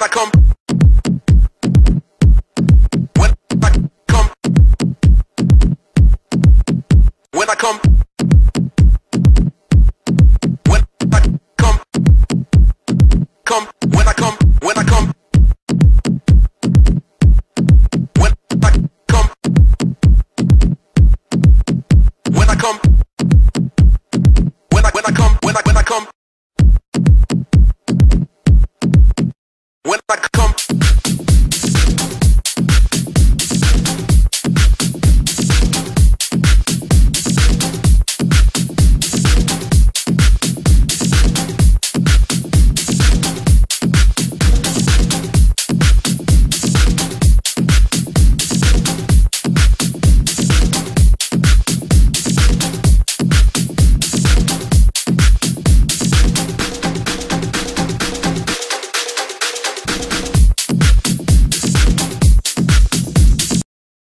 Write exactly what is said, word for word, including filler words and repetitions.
when I come, when I come, when I come, when I come, come, when I come, when I come, when I come, when I come, when I when I come, when I when I come, when I